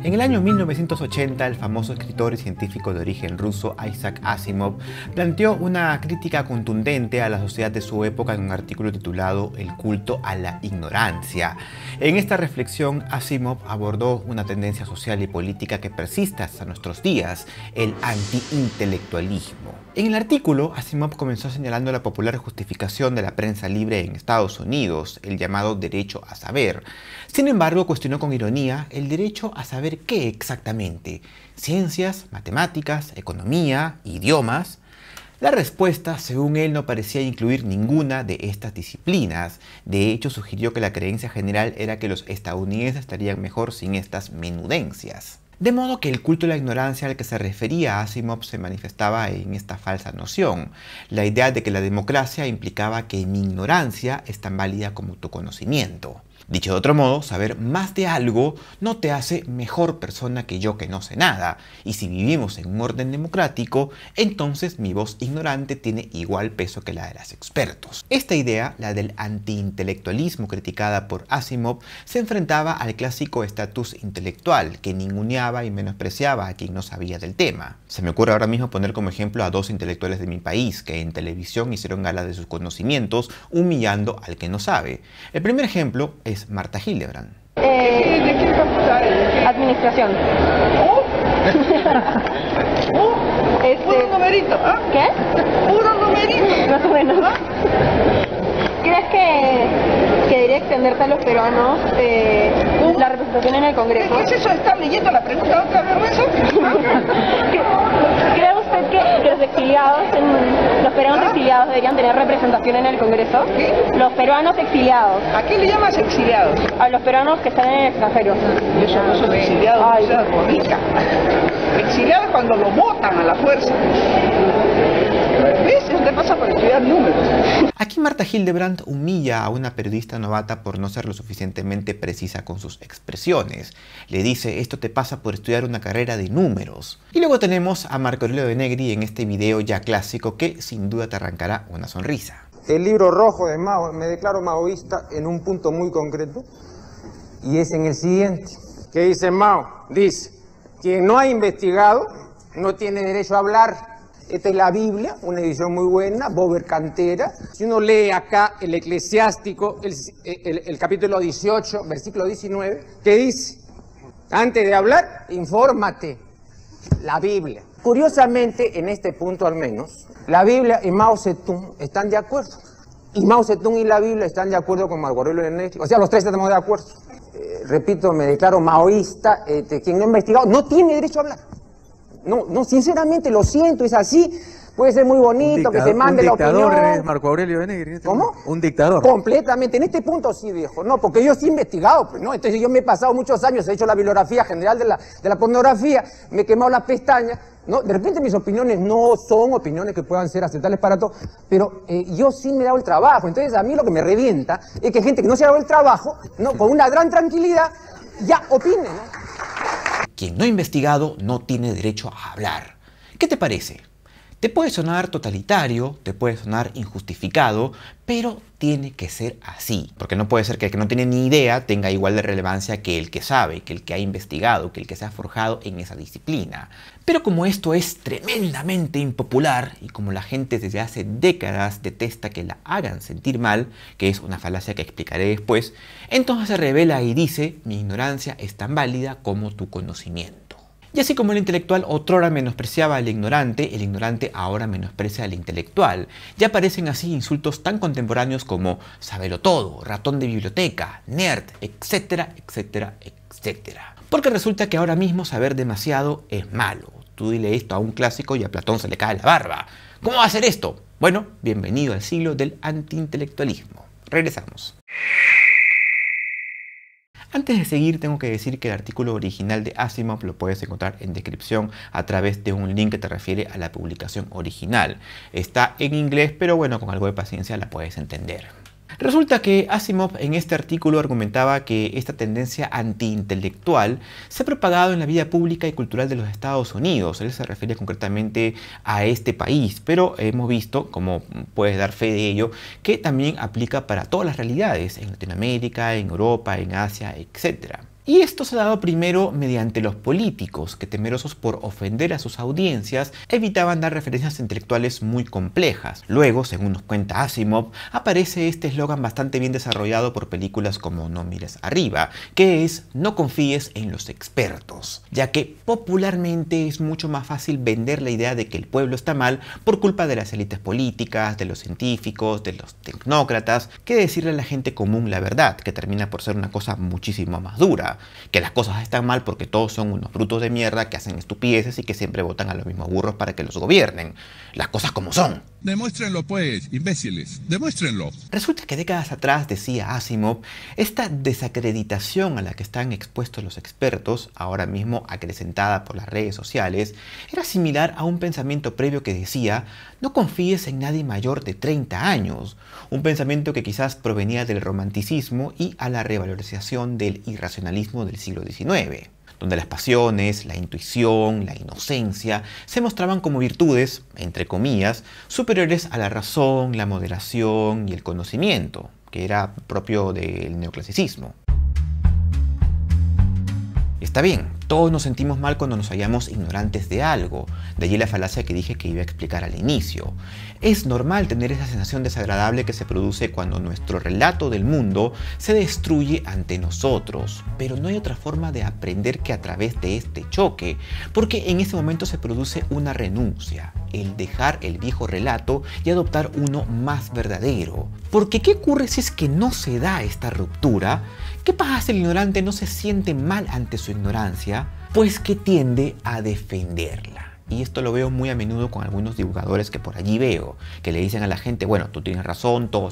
En el año 1980, el famoso escritor y científico de origen ruso Isaac Asimov planteó una crítica contundente a la sociedad de su época en un artículo titulado El culto a la ignorancia. En esta reflexión, Asimov abordó una tendencia social y política que persiste hasta nuestros días, el antiintelectualismo. En el artículo, Asimov comenzó señalando la popular justificación de la prensa libre en Estados Unidos, el llamado derecho a saber. Sin embargo, cuestionó con ironía el derecho a saber qué exactamente: ciencias, matemáticas, economía, idiomas. La respuesta, según él, no parecía incluir ninguna de estas disciplinas. De hecho, sugirió que la creencia general era que los estadounidenses estarían mejor sin estas menudencias. De modo que el culto a la ignorancia al que se refería Asimov se manifestaba en esta falsa noción, la idea de que la democracia implicaba que mi ignorancia es tan válida como tu conocimiento. Dicho de otro modo, saber más de algo no te hace mejor persona que yo que no sé nada, y si vivimos en un orden democrático, entonces mi voz ignorante tiene igual peso que la de los expertos. Esta idea, la del antiintelectualismo criticada por Asimov, se enfrentaba al clásico estatus intelectual, que ninguneaba y menospreciaba a quien no sabía del tema. Se me ocurre ahora mismo poner como ejemplo a dos intelectuales de mi país, que en televisión hicieron gala de sus conocimientos, humillando al que no sabe. El primer ejemplo es Marta Hildebrand. ¿De qué facultad es? Administración. Puro numerito, ¿ah? ¿Qué? Puro numerito. Más o menos. ¿Crees que debería extenderse a los peruanos la representación en el Congreso? ¿Qué es eso de estar leyendo la pregunta otra vez, eso? ¿Cree usted que los exiliados, los peruanos exiliados deberían tener representación en el Congreso? ¿Qué? Los peruanos exiliados. ¿A qué le llamas exiliados? A los peruanos que están en el extranjero. Y eso no son exiliados, Ay. no seas bonita. Exiliados cuando lo botan a la fuerza. ¿Ves? Eso te pasa por estudiar números. Aquí Marta Hildebrand humilla a una periodista novata por no ser lo suficientemente precisa con sus expresiones. Le dice: esto te pasa por estudiar una carrera de números. Y luego tenemos a Marco Aurelio de Negri en este video ya clásico que sin duda te arrancará una sonrisa. El libro rojo de Mao, me declaro maoísta en un punto muy concreto, y es en el siguiente. ¿Qué dice Mao? Dice: quien no ha investigado no tiene derecho a hablar. Esta es la Biblia, una edición muy buena, Bober Cantera. Si uno lee acá el Eclesiástico, el capítulo 18, versículo 19, ¿qué dice? Antes de hablar, infórmate. La Biblia. Curiosamente, en este punto al menos, la Biblia y Mao Zedong están de acuerdo. Y Mao Zedong y la Biblia están de acuerdo con Marco Aurelio de Negri. O sea, los tres estamos de acuerdo. Repito, me declaro maoísta. Quien no ha investigado no tiene derecho a hablar. No, sinceramente, lo siento, es así. Puede ser muy bonito que se mande la opinión. Un dictador es Marco Aurelio de Negri. ¿Cómo? Un dictador. Completamente. En este punto sí, viejo. No, porque yo sí he investigado, pues, ¿no? Entonces yo me he pasado muchos años, he hecho la bibliografía general de la pornografía, me he quemado las pestañas, ¿no? De repente mis opiniones no son opiniones que puedan ser aceptables para todos, pero yo sí me he dado el trabajo. Entonces a mí lo que me revienta es que gente que no se ha dado el trabajo, ¿no? Con una gran tranquilidad, ya opine, ¿no? Quien no ha investigado no tiene derecho a hablar. ¿Qué te parece? Te puede sonar totalitario, te puede sonar injustificado, pero tiene que ser así. Porque no puede ser que el que no tiene ni idea tenga igual de relevancia que el que sabe, que el que ha investigado, que el que se ha forjado en esa disciplina. Pero como esto es tremendamente impopular y como la gente desde hace décadas detesta que la hagan sentir mal, que es una falacia que explicaré después, entonces se revela y dice: mi ignorancia es tan válida como tu conocimiento. Y así como el intelectual otrora menospreciaba al ignorante, el ignorante ahora menosprecia al intelectual. Ya aparecen así insultos tan contemporáneos como sabelotodo, ratón de biblioteca, nerd, etcétera, etcétera, etcétera. Porque resulta que ahora mismo saber demasiado es malo. Tú dile esto a un clásico y a Platón se le cae la barba. ¿Cómo va a ser esto? Bueno, bienvenido al siglo del antiintelectualismo. Regresamos. Antes de seguir, tengo que decir que el artículo original de Asimov lo puedes encontrar en descripción a través de un link que te refiere a la publicación original. Está en inglés, pero bueno, con algo de paciencia la puedes entender. Resulta que Asimov en este artículo argumentaba que esta tendencia antiintelectual se ha propagado en la vida pública y cultural de los Estados Unidos. Él se refiere concretamente a este país, pero hemos visto, como puedes dar fe de ello, que también aplica para todas las realidades, en Latinoamérica, en Europa, en Asia, etc. Y esto se ha dado primero mediante los políticos, que temerosos por ofender a sus audiencias, evitaban dar referencias intelectuales muy complejas. Luego, según nos cuenta Asimov, aparece este eslogan bastante bien desarrollado por películas como No mires arriba, que es no confíes en los expertos, ya que popularmente es mucho más fácil vender la idea de que el pueblo está mal por culpa de las élites políticas, de los científicos, de los tecnócratas, que decirle a la gente común la verdad, que termina por ser una cosa muchísimo más dura. Que las cosas están mal porque todos son unos brutos de mierda que hacen estupideces y que siempre votan a los mismos burros para que los gobiernen. Las cosas como son. Demuéstrenlo pues, imbéciles, demuéstrenlo. Resulta que décadas atrás, decía Asimov, esta desacreditación a la que están expuestos los expertos, ahora mismo acrecentada por las redes sociales, era similar a un pensamiento previo que decía no confíes en nadie mayor de 30 años, un pensamiento que quizás provenía del romanticismo y a la revalorización del irracionalismo del siglo XIX, donde las pasiones, la intuición, la inocencia se mostraban como virtudes, entre comillas, superiores a la razón, la moderación y el conocimiento, que era propio del neoclasicismo. Está bien, todos nos sentimos mal cuando nos hallamos ignorantes de algo, de allí la falacia que dije que iba a explicar al inicio. Es normal tener esa sensación desagradable que se produce cuando nuestro relato del mundo se destruye ante nosotros, pero no hay otra forma de aprender que a través de este choque, porque en ese momento se produce una renuncia, el dejar el viejo relato y adoptar uno más verdadero. Porque ¿qué ocurre si es que no se da esta ruptura? ¿Qué pasa si el ignorante no se siente mal ante su ignorancia? Pues que tiende a defenderla. Y esto lo veo muy a menudo con algunos divulgadores que por allí veo, que le dicen a la gente, bueno, tú tienes razón, todos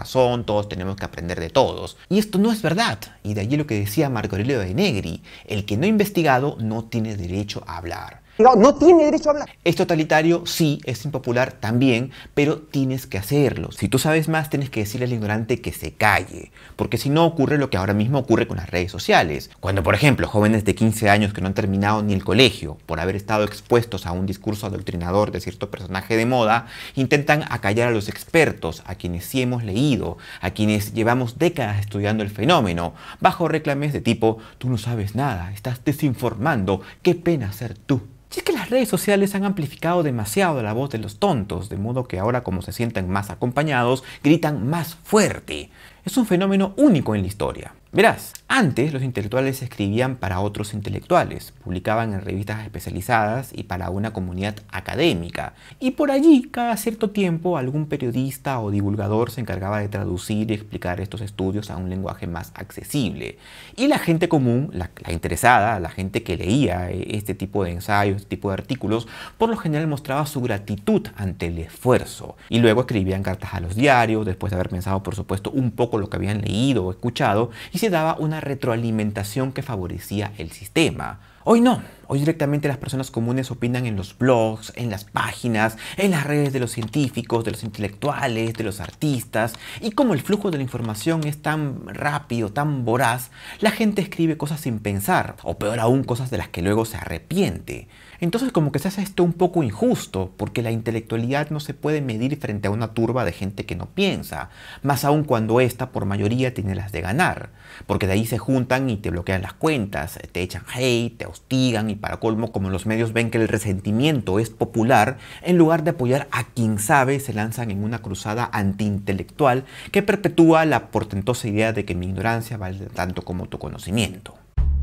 tenemos que aprender de todos. Y esto no es verdad. Y de allí lo que decía Marco Aurelio de Negri, el que no ha investigado no tiene derecho a hablar. No tiene derecho a hablar. Es totalitario, sí, es impopular también, pero tienes que hacerlo. Si tú sabes más, tienes que decirle al ignorante que se calle, porque si no ocurre lo que ahora mismo ocurre con las redes sociales. Cuando, por ejemplo, jóvenes de 15 años que no han terminado ni el colegio, por haber estado expuestos a un discurso adoctrinador de cierto personaje de moda, intentan acallar a los expertos, a quienes sí hemos leído, a quienes llevamos décadas estudiando el fenómeno, bajo reclames de tipo, tú no sabes nada, estás desinformando, qué pena ser tú. Y es que las redes sociales han amplificado demasiado la voz de los tontos, de modo que ahora, como se sienten más acompañados, gritan más fuerte. Es un fenómeno único en la historia. Verás, antes los intelectuales escribían para otros intelectuales, publicaban en revistas especializadas y para una comunidad académica. Y por allí, cada cierto tiempo, algún periodista o divulgador se encargaba de traducir y explicar estos estudios a un lenguaje más accesible. Y la gente común, la interesada, la gente que leía este tipo de ensayos, este tipo de artículos, por lo general mostraba su gratitud ante el esfuerzo. Y luego escribían cartas a los diarios, después de haber pensado, por supuesto, un poco lo que habían leído o escuchado, y se daba una retroalimentación que favorecía el sistema. Hoy no, hoy directamente las personas comunes opinan en los blogs, en las páginas, en las redes de los científicos, de los intelectuales, de los artistas, y como el flujo de la información es tan rápido, tan voraz, la gente escribe cosas sin pensar, o peor aún, cosas de las que luego se arrepiente. Entonces como que se hace esto un poco injusto, porque la intelectualidad no se puede medir frente a una turba de gente que no piensa, más aún cuando ésta por mayoría tiene las de ganar, porque de ahí se juntan y te bloquean las cuentas, te echan hate, te hostigan y para colmo, como los medios ven que el resentimiento es popular, en lugar de apoyar a quien sabe, se lanzan en una cruzada antiintelectual que perpetúa la portentosa idea de que mi ignorancia vale tanto como tu conocimiento.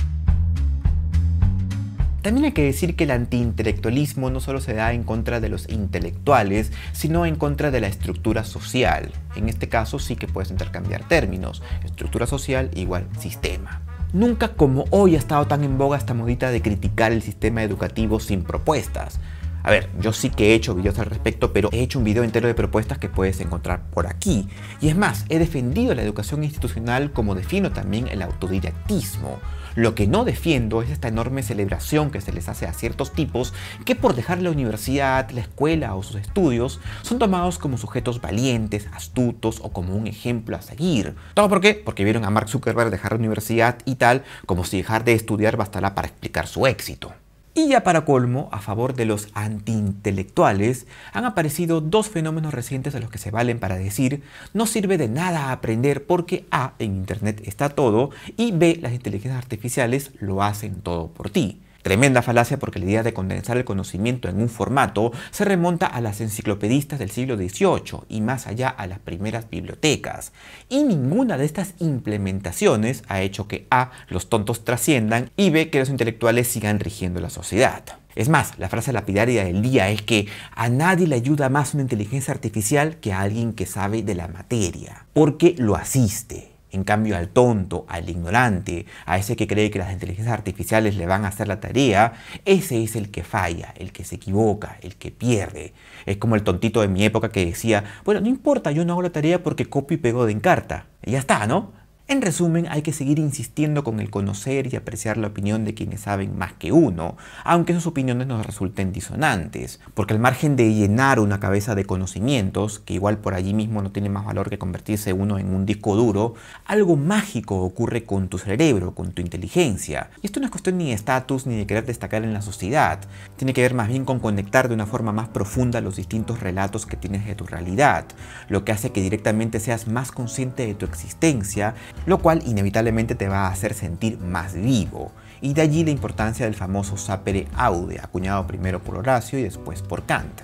También hay que decir que el antiintelectualismo no solo se da en contra de los intelectuales, sino en contra de la estructura social. En este caso sí que puedes intercambiar términos, estructura social igual sistema. Nunca como hoy ha estado tan en boga esta modita de criticar el sistema educativo sin propuestas. A ver, yo sí que he hecho videos al respecto, pero he hecho un video entero de propuestas que puedes encontrar por aquí. Y es más, he defendido la educación institucional como defiendo también el autodidactismo. Lo que no defiendo es esta enorme celebración que se les hace a ciertos tipos que por dejar la universidad, la escuela o sus estudios son tomados como sujetos valientes, astutos o como un ejemplo a seguir. ¿Todo por qué? Porque vieron a Mark Zuckerberg dejar la universidad y tal, como si dejar de estudiar bastará para explicar su éxito. Y ya para colmo, a favor de los antiintelectuales, han aparecido dos fenómenos recientes de los que se valen para decir no sirve de nada aprender porque A, en internet está todo, y B, las inteligencias artificiales lo hacen todo por ti. Tremenda falacia, porque la idea de condensar el conocimiento en un formato se remonta a las enciclopedistas del siglo XVIII y más allá a las primeras bibliotecas. Y ninguna de estas implementaciones ha hecho que A, los tontos trasciendan y B, que los intelectuales sigan rigiendo la sociedad. Es más, la frase lapidaria del día es que a nadie le ayuda más una inteligencia artificial que a alguien que sabe de la materia, porque lo asiste. En cambio, al tonto, al ignorante, a ese que cree que las inteligencias artificiales le van a hacer la tarea, ese es el que falla, el que se equivoca, el que pierde. Es como el tontito de mi época que decía, bueno, no importa, yo no hago la tarea porque copio y pego de Encarta. Y ya está, ¿no? En resumen, hay que seguir insistiendo con el conocer y apreciar la opinión de quienes saben más que uno, aunque sus opiniones nos resulten disonantes, porque al margen de llenar una cabeza de conocimientos, que igual por allí mismo no tiene más valor que convertirse uno en un disco duro, algo mágico ocurre con tu cerebro, con tu inteligencia. Y esto no es cuestión ni de estatus ni de querer destacar en la sociedad, tiene que ver más bien con conectar de una forma más profunda los distintos relatos que tienes de tu realidad, lo que hace que directamente seas más consciente de tu existencia, lo cual inevitablemente te va a hacer sentir más vivo. Y de allí la importancia del famoso sapere aude, acuñado primero por Horacio y después por Kant.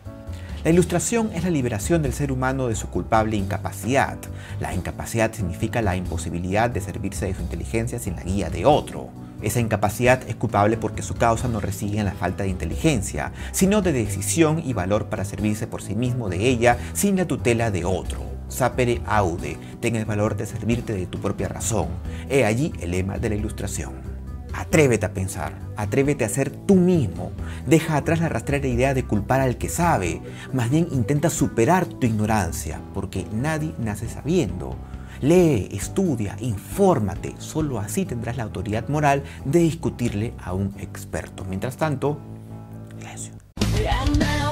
La ilustración es la liberación del ser humano de su culpable incapacidad. La incapacidad significa la imposibilidad de servirse de su inteligencia sin la guía de otro. Esa incapacidad es culpable porque su causa no reside en la falta de inteligencia, sino de decisión y valor para servirse por sí mismo de ella sin la tutela de otro. Sapere aude, ten el valor de servirte de tu propia razón. He allí el lema de la ilustración. Atrévete a pensar, atrévete a ser tú mismo. Deja atrás la rastrera idea de culpar al que sabe. Más bien intenta superar tu ignorancia, porque nadie nace sabiendo. Lee, estudia, infórmate. Solo así tendrás la autoridad moral de discutirle a un experto. Mientras tanto, silencio.